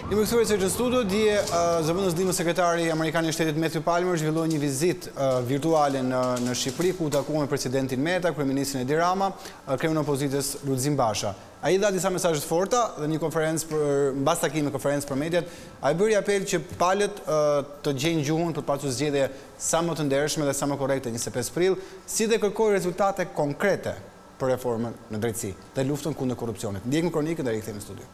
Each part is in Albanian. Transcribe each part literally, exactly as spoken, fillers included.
Një mëksuar që në studio, dje zëvendës dimës sekretari Amerikan i Shtetit Matthew Palmer zhvilloi një vizitë virtuale në, në Shqipëri, ku takua me presidentin Meta, kryeministrin Edi Rama, kreun e opozitës Lulzim Basha. Ai dha disa mesazhe të forta dhe një konferencë për mbas takimit konferencë për mediat, ai bëri apel që palët të gjejnë gjuhën për të pasur zgjedhje sa më të ndershme dhe sa më korrekte njëzet e pesë prill, si dhe kërkoi rezultate konkrete për reformën në drejtësi dhe luftën kundër korrupsionit. Ndjekim kronikën dhe rikthehemi në studio.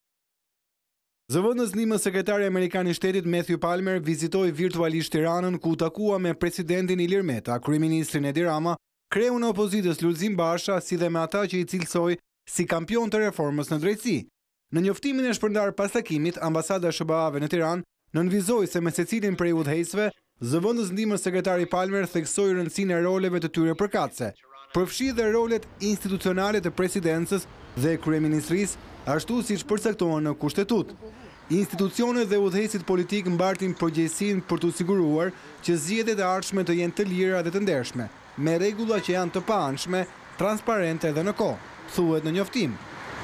Zëvendës dimës sekretari Amerikan i Shtetit Matthew Palmer vizitoi virtualisht Tiranën, ku takua me presidentin Ilir Meta, kryeministrin Edi Rama, kreun e opozitës Lulzim Basha, si dhe me ata që i cilësoi si kampion të reformës në drejtësi. Në njoftimin e shpërndar pas takimit, ambasada e S B A-ve në Tiranë nënvizoi se me secilin prej udhëheqësve, zëvendës dimës sekretari Palmer theksoi rëndësinë e roleve të tyre përkatëse, përfshi dhe rolet institucionale të presidencës dhe kryeministrisë, ashtu siç përcaktohen në kushtetut. Institucionet dhe udhëheqësit politik mbartin përgjegjësinë për të siguruar që zgjedhjet e ardhshme të jenë të lira dhe të ndershme, me rregulla që janë të paanshme, transparente dhe në kohë, thuhet në njoftim.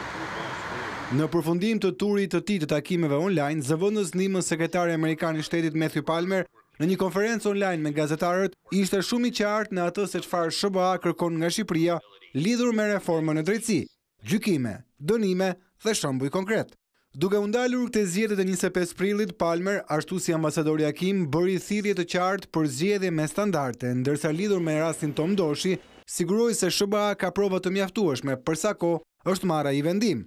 Në përfundim të turit të tij të takimeve online, zëvendës dimës sekretari Amerikan i Shtetit Matthew Palmer në një konferencë online me gazetarët ishte shumë i qartë në atë se çfarë S B A kërkon nga Shqipëria lidhur me reformën në drejtësi, gjykime, dënime dhe shembuj konkret. Duke u ndalur këtë zgjedhjet e njëzet e pesë prillit, Palmer, ashtu si ambasadori Hakim, bëri thirrje të qartë për zgjedhje me standarde, ndërsa lidhur me rastin Tom Doshi, siguroi se S B A ka prova të mjaftueshme për sa kohë është marrë ai vendim.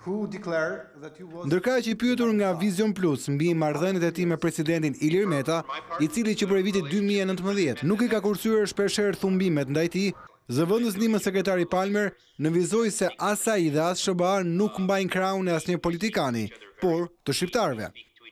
Ndërkaq që i pyetur nga Vizion Plus mbi marrëdhëniet e tij me presidentin Ilir Meta, i cili që prej vitit dy mijë e nëntëmbëdhjetë nuk i ka kursyer shpeshherë thumbimet ndaj tij, zëvendës dimës sekretari Palmer nënvizoi se as ai dhe as S B A nuk mbajnë krahun e asnjë politikani, por të shqiptarëve.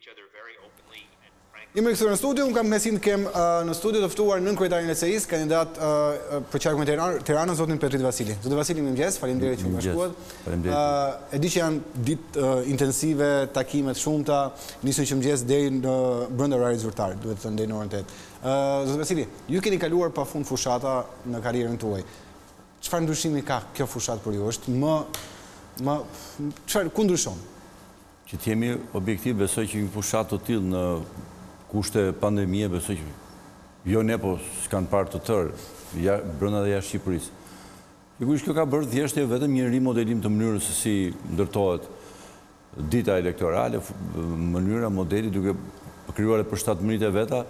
Jemi rikthyer në studio, unë kam kënaqësinë të kem uh, në studio të ftuar nën kryetarin e C I S, kandidat uh, për qarkun e Tiranës, zotin Petrit Vasili. Zotin Vasili, mirëmëngjes, faleminderit që u bashkuat. Uh, e di që janë ditë uh, intensive, takime të shumta, nisën që mëngjes deri në brenda orarit zyrtar, duhet të thënë deri në orën tetë. Uh, Zotin Vasili, ju keni kaluar pafund fushata në karrierën tuaj. Çfarë ndryshimi ka kjo fushatë për ju? Është më më çfarë ku ndryshon? Që të jemi objektiv, besoj që një fushatë të tillë në kushte pandemie, besoj që jo ne, po s'kanë parë të tërë, ja, brenda dhe jashtë Shqipërisë. Sigurisht kjo ka bërë thjesht vetëm një rimodelim të mënyrës se si ndërtohet dita elektorale, mënyra, modeli, duke krijuar përshtatëmëritë e veta,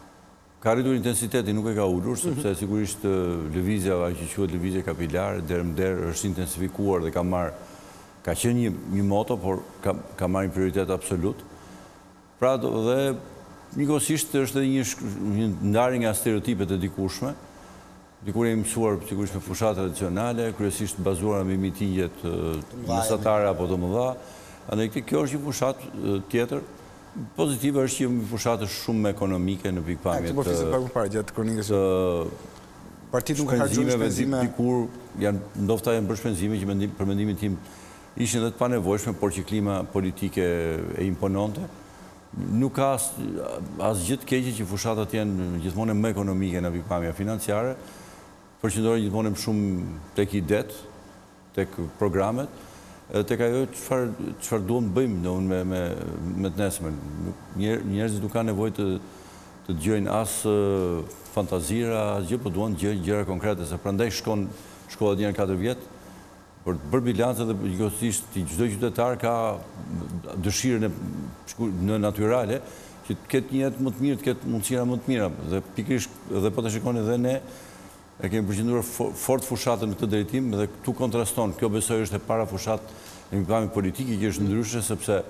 ka rritur intensiteti, nuk e ka ulur, sepse sigurisht lëvizja, ajo që quhet lëvizje kapilare, derë është intensifikuar dhe ka marrë, ka qenë një, një moto, por ka, ka marrë një prioritet absolut. Pra dhe njëkohësisht është edhe një, një ndarje nga stereotipet e dikushme. Dikur jemi mësuar sigurisht me fushat tradicionale, kryesisht bazuara me mitingjet mesatare apo të mëdha. Andaj kjo është një fushat tjetër. Pozitive është që një fushat është shumë ekonomike në pikpamjet. Këtë po fliset pak më parë gjatë kronikës. Partitë nuk harxhojnë shpenzime. Dikur janë ndofta janë bërë shpenzime që mendim, për mendimin tim ishin edhe të panevojshme, por që klima politike e impononte. Nuk ka asgjë të keqe që fushatat janë gjithmonë më ekonomike në pikpamja financiare, përqendrohen gjithmonë më shumë tek idet, tek programet, tek ajo çfarë çfarë duam të bëjmë me me me të nesërmen. Njerëzit nuk kanë nevojë të të dëgjojnë as fantazira, asgjë, por duan të dëgjojnë gjëra konkrete, se prandaj shkon shkolla deri në katër vjet. Për të bërë bilancë dhe gjithësisht çdo qytetar ka dëshirën e në natyrale që të ketë një jetë më të mirë, të ketë mundësira më të mira. Dhe pikërisht dhe po të shikoni edhe ne e kemi përqendruar fort fushatën në këtë drejtim dhe këtu kontraston. Kjo besoj është e para fushatë në pikpamje politike që është ndryshe sepse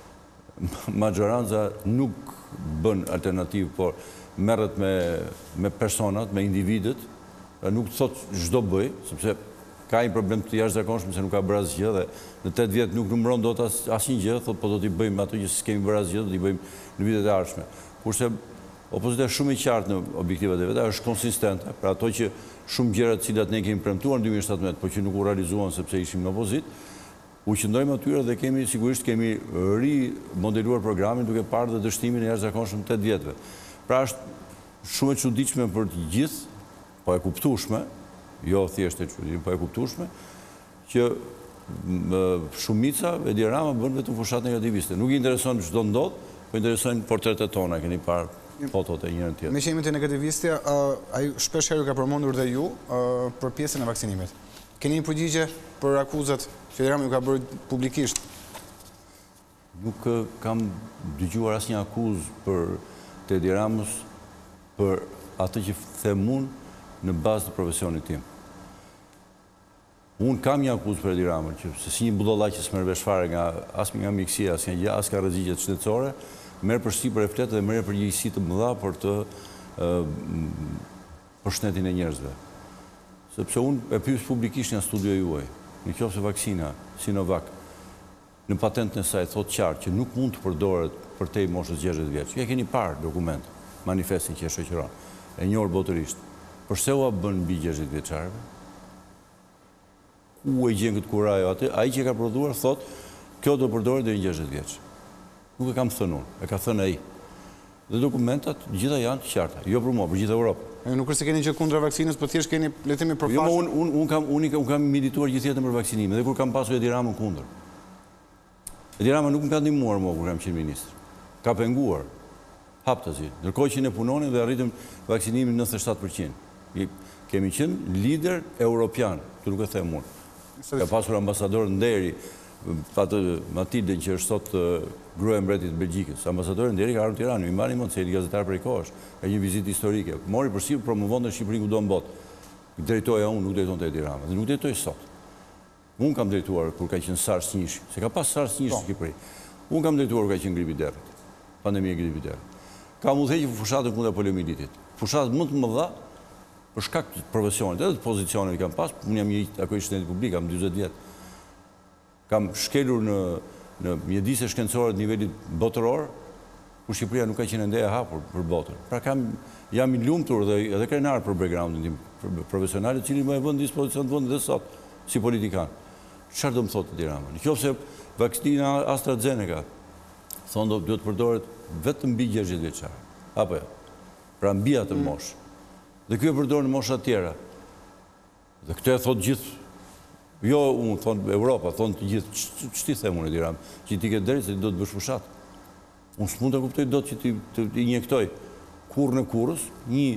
majoranca nuk bën alternativë, por merret me me personat, me individët, nuk thotë çdo bëj, sepse ka një problem të jashtëzakonshëm se nuk ka bërë asgjë dhe në tetë vjet nuk numëron dot asnjë gjë, thotë po do t'i bëjmë ato që s'kemi bërë asgjë, do t'i bëjmë në vitet e ardhshme. Kurse opozita është shumë e qartë në objektivat e veta, është konsistente, pra ato që shumë gjëra të cilat ne kemi premtuar në dy mijë e shtatëmbëdhjetë, por që nuk u realizuan sepse ishim në opozitë, u qëndrojmë atyre dhe kemi sigurisht kemi rimodeluar programin duke parë dhe dështimin e jashtëzakonshëm të tetë vjetëve. Pra është shumë e çuditshme për të gjithë, po e kuptueshme, jo thjesht e çuditshme, po e kuptueshme, që shumica e Edi Rama bën vetëm fushat negativiste. Nuk i intereson çdo ndodh, po interesojnë portretet tona, keni parë fotot e njërën tjetër. Me që jemi të negativiste, ai shpesh herë ka përmendur dhe ju për pjesën e vaksinimit. Keni një përgjigje për akuzat që Edi Rama ju ka bërë publikisht? Nuk kam dëgjuar asnjë akuzë për të Edi Ramës për atë që them unë në bazë të profesionit tim. Unë kam një akuzë për Edi Ramën, që se si një budollaq që s'merr vesh fare nga as nga mjekësia, as nga gjë, as ka rreziqe shtetësore, merr përsipër e fletë dhe merr përgjegjësi të mëdha për të për shtetin e njerëzve. Sepse unë e pyes publikisht nga studio juaj, në qoftë se vaksina Sinovac në patentën e saj thotë qartë që nuk mund të përdoret për te i moshës gjashtëdhjetë vjeç. Ja keni parë dokument, manifestin që e shoqëron, e njohur botërisht. Përse ua bën mbi gjashtëdhjetë vjeçarëve? Ku e gjen këtë kurajo atë? Ai që ka prodhuar thotë, kjo do përdoret deri në gjashtëdhjetë vjeç. Nuk e kam thënë unë, e ka thënë ai. Dhe dokumentat gjitha janë të qarta, jo për mua, për gjithë Europën. Nuk është se keni gjë kundra vaksinës, po thjesht keni le të themi përfaqësues. Jo, unë un, un kam unë un kam milituar gjithë jetën për vaksinimin, dhe kur kam pasur Edi Ramën kundër. Edi Rama nuk më ka ndihmuar mua kur kam qenë ministër. Ka penguar haptazi. Ndërkohë që ne punonin dhe arritëm vaksinimin nëntëdhjetë e shtatë përqind. Kemi qenë lider europian, të nuk e them unë. Ka pasur ambasador nderi, atë Matildën që është sot gruaja e mbretit të Belgjikës. Ambasadori nderi ka ardhur në Tiranë, i mbani mend se ai gazetar prej kohësh, ka një vizitë historike. Mori përsipër promovonte Shqipërinë kudo në botë. Drejtoja unë, nuk drejtonte Edi Rama, dhe nuk drejtoj sot. Unë kam drejtuar kur ka qenë SARS njësh, se ka pas SARS njësh në Shqipëri. Unë kam drejtuar kur ka qenë gripi derrit, pandemia e gripit derrit. Kam udhëhequr fushatën kundër poliomilitit. Fushatë më të mëdha për shkak të profesionit, edhe të pozicioneve kam pas, unë jam një ako i shtetit publik, kam dyzet vjet. Kam shkelur në në mjedise shkencore të nivelit botëror, ku Shqipëria nuk ka qenë ende e hapur për botën. Pra kam jam i lumtur dhe edhe krenar për backgroundin tim profesional, i cili më e vën në dispozicion të vend dhe sot si politikan. Çfarë do më thotë Edi Rama? Nëse vaksina AstraZeneca thonë do duhet përdoret vetëm mbi gjashtëdhjetë vjeçar. Apo jo. Pra mbi atë moshë. Dhe kjo e përdorën në mosha tjera. Dhe këtë e thotë gjithë. Jo, unë thonë Europa, thonë të gjithë. Ç'ti them unë Edi Rama? Që ti ke drejtë se do të bësh fushat. Unë s'mund ta kuptoj dot që ti të injektoj kurrë në kurrës, një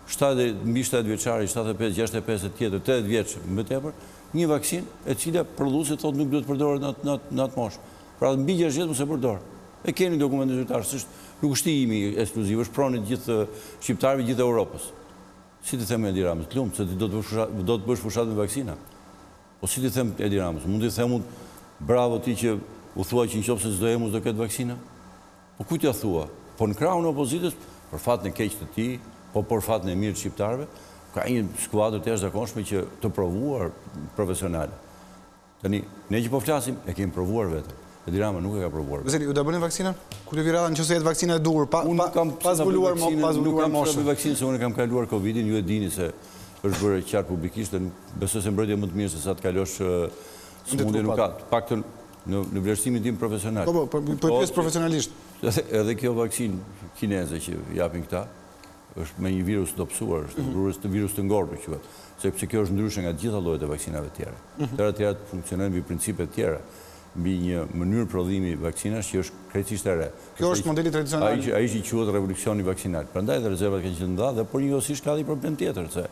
mbi shtatëdhjetë vjeçari, shtatëdhjetë e pesë, gjashtëdhjetë e pesë tjetër, tetëdhjetë vjeç më tepër, një vaksinë e cila prodhuesi thotë nuk duhet përdoret në në atë moshë. Pra mbi gjashtëdhjetë mos e përdor. E keni dokumentin zyrtar, s'është nuk është imi ekskluziv, është pronë të gjithë shqiptarëve, gjithë Europës. Si ti them Edi Ramës, lumt se ti do të bësh do të bësh fushat me vaksina. Po si ti them Edi Ramës, mund të them unë bravo ti që u thua që nëse çdo emus do ketë vaksina? Po kujt ja thua? Po në krahun e opozitës, për fatin e keq të tij, po për fatin e mirë të shqiptarëve, ka një skuadër të jashtëzakonshme që të provuar profesionale. Tani, ne që po flasim, e kemi provuar vetë. Edi Rama nuk e ka provuar. Vasili, ju do bëni vaksinën? Kur të virata nëse jetë vaksina e duhur, pa pas zbuluar më pas zbuluar moshën. Nuk kam vaksinë se unë kam kaluar Covidin, ju e dini se është bërë qartë publikisht, dhe besoj se mbrojtja më të mirë se sa të kalosh smundje nuk ka. Paktën në vlerësimin tim profesional. Po, po, po pyes profesionalisht. Edhe kjo vaksinë kineze që japin këta, është me një virus të dobësuar, është virus të ngordhur quhet, sepse kjo është ndryshe nga gjitha llojet e vaksinave të tjera. Tëra të tjera funksionojnë mbi principe të tjera, mbi një mënyrë prodhimi vaksinash që është krejtësisht e re. Kjo është modeli tradicional. Ai që quhet revolucioni vaksinal. Prandaj edhe rezervat kanë qenë të mëdha dhe por njëkohësisht ka një problem tjetër se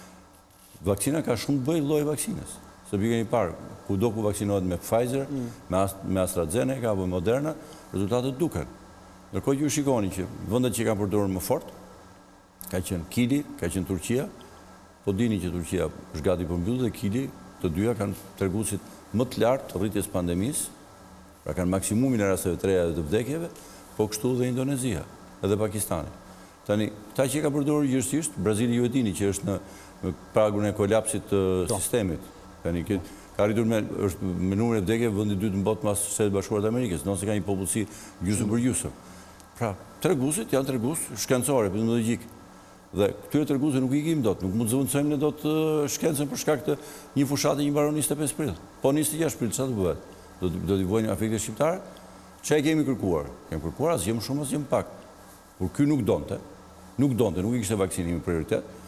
vaksina ka shumë bëj lloj vaksinës. Se keni parë, kudo ku vaksinohet me Pfizer, me AstraZeneca apo Moderna, rezultatet duken. Ndërkohë ju shikoni që vendet që kanë përdorur më fort ka qenë Kili, ka qenë Turqia, po dini që Turqia është gati për mbyllje dhe Kili, të dyja kanë treguesit më të lartë të rritjes pandemisë, pra kanë maksimumin e rasteve të reja dhe të vdekjeve, po kështu dhe Indonezia, edhe Pakistani. Tani, ta që ka përdorur gjithësisht, Brazili ju e dini që është në pragun e kolapsit të sistemit. Tani, ka rritur me, është me numrin e vdekjeve vendi i dytë në botë mas Shtetet Bashkuara të Amerikës, nëse ka një popullsi gjysmë për gjysmë. Pra, treguesit janë tregues shkencore, epidemiologjik. Dhe këtyre treguesve nuk i kemi dot, nuk mund të zëvendësojmë ne dot shkencën për shkak të një fushate që mbaron njëzet e pesë prill. Po njëzet e gjashtë prill çfarë do bëhet? Do do t'i vojnë afekte shqiptare? Çfarë kemi kërkuar? Kemi kërkuar asgjë më shumë asgjë më pak. Por ky nuk donte, nuk donte, nuk i kishte vaksinimin prioritet.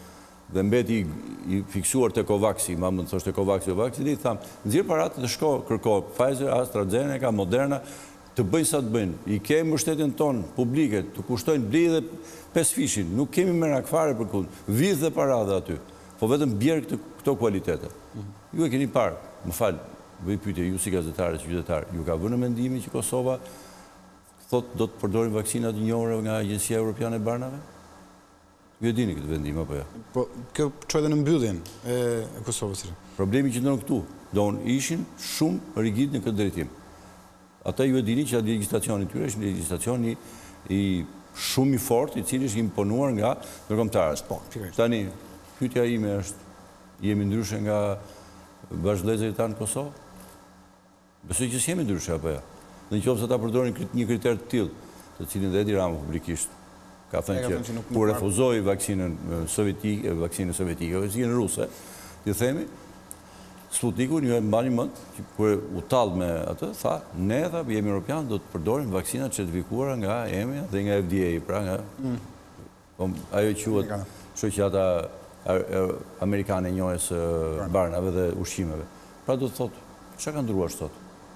dhe mbeti i fiksuar të Covaxi, ma më të thoshte Covaxi o Vaxi, i thamë, nëzirë paratë të shko, kërko Pfizer, AstraZeneca, Moderna, të bëjnë sa të bëjnë. I kemi mbështetjen tonë publike, të kushtojnë bli dhe pesë fishin. Nuk kemi merak fare për kundë, vizë dhe parada aty, po vetëm bjerë këto kualitete. Ju e keni parë, më falë, bëj pyetje, ju si gazetare, si qytetarë, ju ka vënë mendimi që Kosova thot do të përdorin vaksinat njohura nga Agjencia Europiane e Barnave? Ju e dini këtë vendim, apo jo? Po, kjo çoj edhe në mbylljen e Kosovës. Problemi që ndonë këtu, do në ishin shumë rigid në këtë drejtim. Ata ju e dini që legjislacioni tyre është një legjislacioni i shumë i fort, i cili është imponuar nga ndërkombëtarët. Po, pikërisht. Tani, pyetja ime është, jemi ndryshe nga bashkëvëllezërit tanë në Kosovë? Besoj që s'jemi ndryshe, apo jo? Në qoftë se ata përdorin një kriter të tillë, të cilin dhe Edi Rama publikisht ka thënë që kur refuzoi vaksinën sovjetike, vaksinën sovjetike, vaksinën ruse, ti themi, Sputniku një e mbani mend, që kur u tall me atë, tha, ne tha, jemi Europian, do të përdorim vaksinat certifikuara nga E M A dhe nga F D A, pra nga ajo quhet shoqata amerikane e njohjes barnave dhe ushqimeve. Pra do të thotë, çka ka ndryruar sot?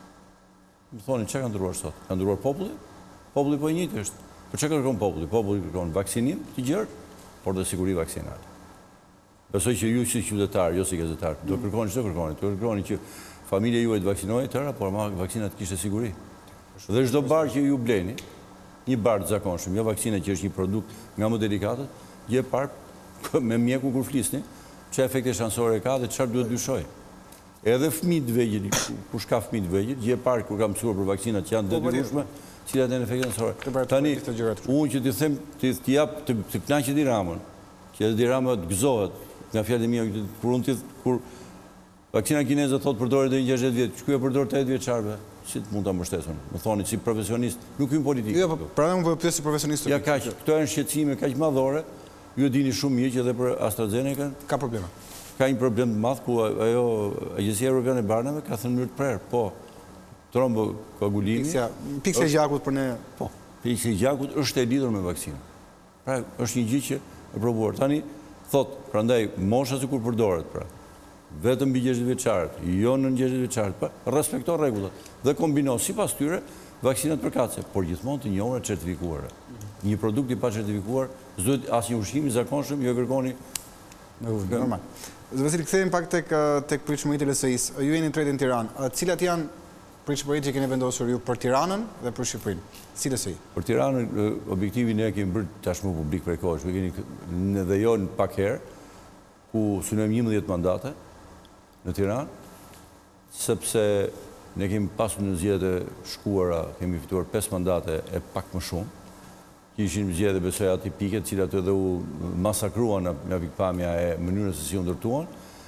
Më thoni, çka ka ndryruar sot? Ka ndryruar populli? Populli po i njëjtë është. Për çka kërkon populli? Populli kërkon vaksinim të gjerë, por dhe siguri vaksinale. Besoj që ju si qytetar, jo si gazetar, do kërkoni çdo kërkoni, do kërkoni që familja juaj të vaksinohet tëra, por ma vaksinat kishte siguri. Dhe çdo bar që ju bleni, një bar të zakonshëm, jo vaksina që është një produkt nga më delikatët, gjë e parë me mjeku kur flisni, çfarë efekte shansore ka dhe çfarë duhet dyshoj. Edhe fëmijët të vegjël, kush ka fëmijë të vegjël, gjë e parë kur ka mësuar për vaksinat që janë detyrueshme, cilat janë efektet shansore. Tani, unë që t'i them, t'i jap të kënaqet Edi Ramën, që Edi Rama të gëzohet nga fjalët e mia, kur unë ti kur vaksina kineze thotë përdoret deri në gjashtëdhjetë vjet, çku e përdor të tetëdhjetë vjeçarëve? Si të mund ta mbështesun? Më thoni si profesionist, nuk hyn politik. Jo, po pra unë po pyes si profesionist. Ja kaq, këto janë shqetësime kaq madhore. Ju e dini shumë mirë që edhe për AstraZeneca ka probleme. Ka një problem të madh ku ajo Agjencia Europiane e Barnave ka thënë mënyrë të prerë, po. Trombokoagulimi. Pikse e gjakut për ne. Po. Pikse e gjakut është e lidhur me vaksinën. Pra është një gjë që e provuar. Tani thot, prandaj mosha sikur përdoret, pra. Vetëm mbi gjashtëdhjetë vjeçarët, jo në gjashtëdhjetë vjeçarët, pa respekto rregullat dhe kombino sipas tyre vaksinat përkatëse, por gjithmonë të njohura certifikuara. Një produkt i pa certifikuar, s'do asnjë ushqim i zakonshëm, jo kërkoni normal. Zë Vasili, kthehemi pak tek tek pritshmëritë e L S I-s. Ju jeni tretë në Tiranë. Cilat janë pritshmëritë që keni vendosur ju për Tiranën dhe për Shqipërinë? Si L S I? Për Tiranën, objektivi ne kemi bërë tashmë publik prej kohësh. Ne keni dhe jo në pak herë, ku synojmë njëmbëdhjetë mandate në Tiranë, sepse ne kemi pasur në zgjedhjet e shkuara, kemi fituar pesë mandate e pak më shumë. Që ishin zgjedhje besoj atipike, të cilat edhe u masakruan nga pikpamja e mënyrës se si u ndërtuan.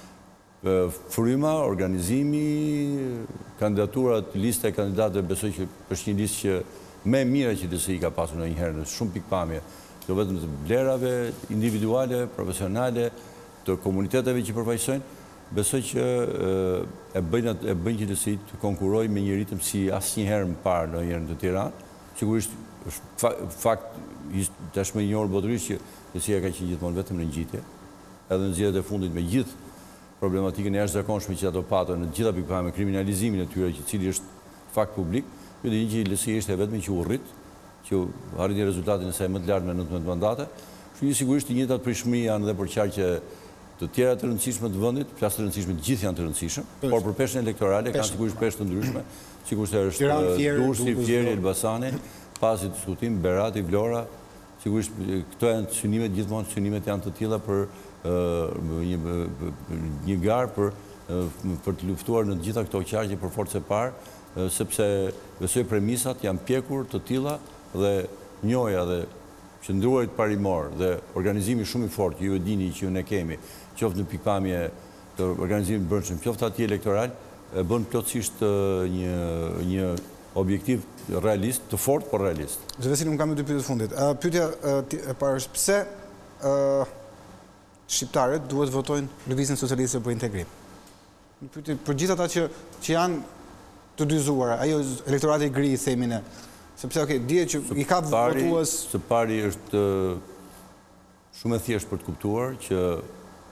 Fryma, organizimi, kandidaturat, lista e kandidatëve besoj që është një listë që më e mira që L S I ka pasur ndonjëherë në shumë pikpamje, jo vetëm të vlerave individuale, profesionale, të komuniteteve që përfaqësojnë, besoj që e bëjnë e bëjnë që L S I të konkurrojë me një ritëm si asnjëherë më parë ndonjëherë në Tiranë. Sigurisht është fakt tashmë i njohur botërisht që L S I ka qenë gjithmonë vetëm në ngjitje, edhe në zgjedhjet e fundit me gjithë problematikën e jashtëzakonshme që ato patën në gjitha pikpamjet, kriminalizimin e tyre, i cili është fakt publik, ju dini që L S I ishte vetëm që u rrit, që arriti rezultatin e saj më të lartë me nëntëmbëdhjetë mandate. Kështu që sigurisht të njëjtat pritshmëri janë edhe për qarqe të tjera të rëndësishme të vendit, plasë të rëndësishme, të gjithë janë të rëndësishëm, por për peshën elektorale kanë sigurisht peshë të ndryshme, sigurisht është Durrësi, Fieri, Elbasani, pasi diskutim, Berati, Vlora, sigurisht këto janë synimet, gjithmonë synimet janë të tilla për një garë për për të luftuar në gjitha këto qarqe për forcë e parë, sepse besoj premisat janë pjekur të tilla dhe njohja dhe qëndruarit parimor dhe organizimi shumë i fortë, ju e dini që ju ne kemi, qoftë në pikpamje të organizimit brendshëm, qoftë atje elektoral, e bën plotësisht një një objektiv realist, të fortë por realist. Zë Vasili, unë kam dy pyetje të fundit. Pyetja e parë është pse shqiptarët duhet votojnë Lëvizjen Socialiste për Integrim? Një pyetje për gjithë ata që që janë të dyzuara, ajo elektorati i gri i themi ne. Sepse okay, dihet që i ka votues. Së pari është shumë e thjeshtë për të kuptuar që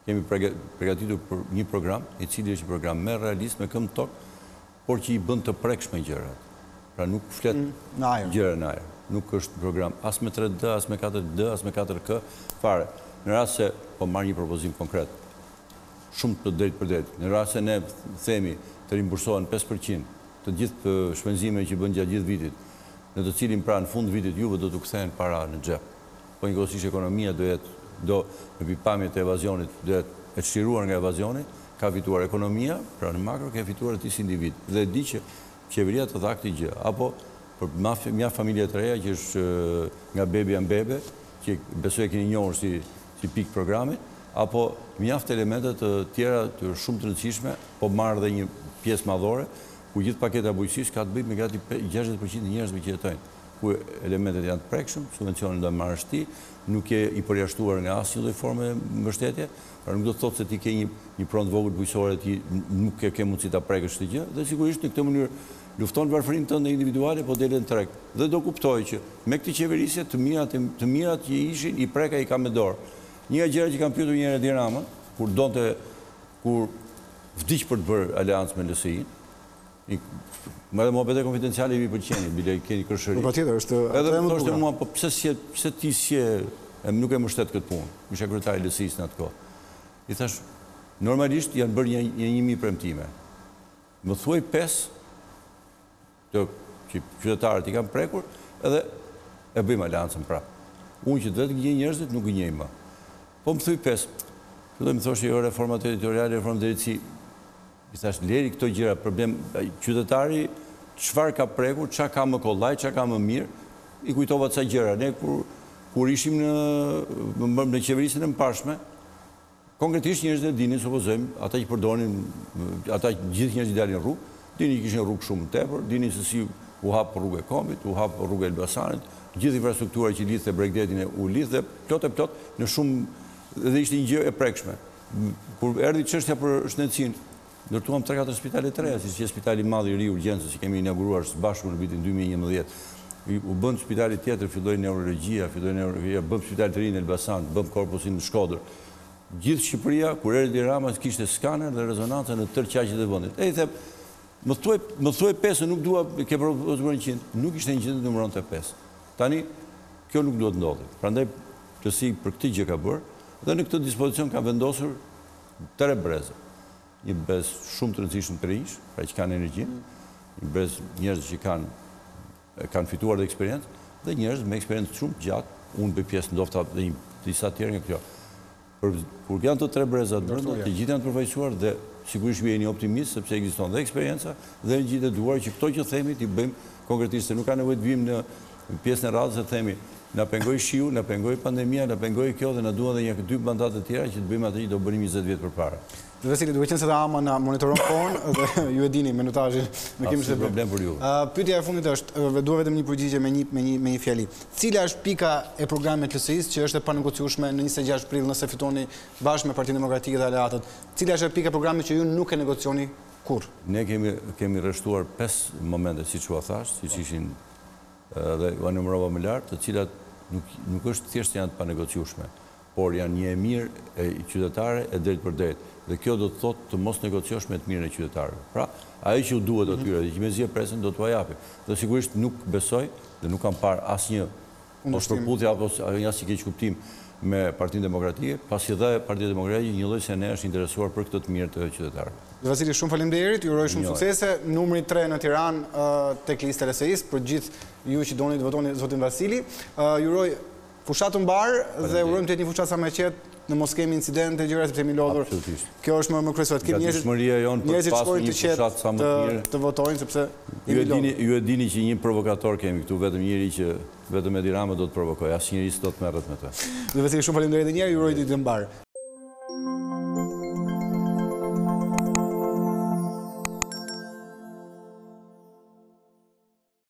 kemi përgatitur për një program, i cili është një program me realist, me këmbë tokë, por që i bën të prekshme gjërat. Pra nuk flet gjëra në ajër. Nuk është program as me tre D, as me katër D, as me katër K, fare. Në rast se, po marr një propozim konkret, shumë të drejtë për drejtë, në rast se ne themi të rimbursohen pesë përqind të gjithë shpenzime që bën gjatë gjithë vitit, në të cilin pra në fund vitit juve do të kthehen para në xhep. Po njëkohësisht ekonomia do jetë, do në pikpamjet e evazionit, do jetë e çliruar nga evazioni, ka fituar ekonomia, pra në makro ka fituar aty si individ. Dhe di që qeveria të dha këtë gjë, apo për mjaft familje të reja që është nga bebi janë bebe, që besoj e keni njohur si si pikë programi, apo mjaft elementet të tjera të shumë të rëndësishme, po marrë dhe një pjesë madhore, ku gjithë paketa bujqësisë ka të bëjë me gati gjashtëdhjetë përqind të njerëzve që jetojnë, ku elementet janë të prekshëm, subvencionin do marrësh ti, nuk je i përjashtuar nga asnjë lloj forme mbështetje, pra nuk do të thotë se ti ke një një pronë vogël bujqësore, ti nuk ke ke mundësi ta prekësh këtë gjë, dhe sigurisht në këtë mënyrë lufton varfërinë tënde individuale, po delen treg. Dhe do kuptoj që me këtë qeverisje të mirat të mirat që ishin i preka i ka me dorë. Një nga gjërat që kam pyetur një herë Edi Ramën, kur donte kur vdiq për të bërë aleancë me L S I-n, më dhe muhabete konfidenciale i vi pëlqeni, bile keni kërshëri. Po patjetër, është edhe më thoshte mua, po pse si pse ti si nuk e mbështet këtë punë. Isha kryetari i L S I-s në atë kohë. I thash, normalisht janë bërë një një, një mijë premtime. Më thuaj pesë të që qytetarët i kanë prekur, edhe e bëjmë aleancën prapë. Unë që vetë gënjej njerëzit, nuk gënjej më. Po më thuaj pesë. Filloi më thoshte jo reforma territoriale, reforma drejtësi. I thash, leri këto gjëra, problem, qytetari, çfarë ka prekur, çka ka më kollaj, çka ka më mirë, i kujtova ca gjëra. Ne kur kur ishim në në qeverisjen e mbarshme, konkretisht njerëzit e dinin, supozojmë, ata që përdonin, ata gjithë njerëzit dalin në rrugë, dinin që kishin rrugë shumë tepër, dinin se si u hap rrugë e Kombit, u hap rrugë e Elbasanit, gjithë infrastruktura që lidhte Bregdetin e u lidhte plot e plot në shumë dhe ishte një gjë e prekshme. Kur erdhi çështja për shëndetësinë, ndërtuam tre katër spitale të reja, siç është spitali i madh i ri urgjencës që kemi inauguruar së bashku në vitin dy mijë e njëmbëdhjetë. U bën spitali tjetër, filloi neurologjia, filloi neurologjia, bëm spitali të ri në Elbasan, bëm korpusin në Shkodër. Gjithë Shqipëria, kur erdhi Rama, kishte skaner dhe rezonancë në tërë qaqet e vendit. E i them, më thuaj, më thuaj pesë, nuk dua, ke propozuar njëqind, nuk ishte njëqind të numëronte pesë. Tani kjo nuk duhet ndodhi. Prandaj L S I për këtë gjë ka bërë dhe në këtë dispozicion ka vendosur tre breze. Një brez shumë të rëndësishëm të rinj, pra që kanë energjinë, një brez njerëz që kanë kanë fituar dhe eksperiencë, dhe njerëz me eksperiencë shumë gjatë, unë bëj pjesë ndofta dhe një disa të tjerë nga kjo. Për kur janë të tre brezat brenda, të gjithë janë të përfaqësuar dhe sigurisht ju jeni optimist sepse ekziston dhe eksperjenca dhe në gjithë e duar që këto që themi t'i bëjmë konkretisht, se nuk ka nevojë të vijmë në pjesën e radhës e themi na pengoi shiu, na pengoi pandemia, na pengoi kjo dhe na duan edhe një dy mandate të tjera që të bëjmë atë që do bënim njëzet vjet përpara. Vasili, duke qenë se ta ama na monitoron kohën dhe ju e dini minutazhin, ne kemi shumë problem për ju. Pyetja e fundit është, dua vetëm një përgjigje me një me një me një fjali. Cila është pika e programit të L S I-s që është e panegociueshme në njëzet e gjashtë prill nëse fitoni bashkë me Partinë Demokratike dhe aleatët? Cila është pika e programit që ju nuk e negocioni kurrë? Ne kemi kemi rreshtuar pesë momente, siç u thash, siç ishin dhe u numërova më lart, të cilat nuk nuk është thjesht janë të panegociueshme, por janë një e mirë e qytetare e drejt për drejt. Dhe kjo do të thotë të mos negociosh me të mirën e qytetarëve. Pra, ajo që u duhet atyre dhe që mezi e presën do t'u japim. Dhe sigurisht nuk besoj dhe nuk kam parë asnjë shpërputhje apo asnjë keq kuptim me Partinë Demokratike, pasi dhe Partia Demokratike një lloj se ne është interesuar për këtë të mirë të qytetarëve. Vasili, shumë faleminderit, ju uroj shumë suksese. Numri tre në Tiranë tek lista e L S I-s për gjithë ju që doni të votoni zotin Vasili. Ju uroj fushat të mbar dhe urojmë të jetë një fushat sa më e qetë, në mos kemi incidente gjëra sepse kemi lodhur. Kjo është më më kryesore. Kemi njerëz njerëz që shkojnë të qetë të, të votojnë sepse ju e dini ju e dini që një provokator kemi këtu, vetëm njëri që vetëm Edi Rama do të provokojë, asnjëri s'do të merret me të. Dhe Vasili, shumë faleminderit edhe një herë, ju uroj ditë të mbar.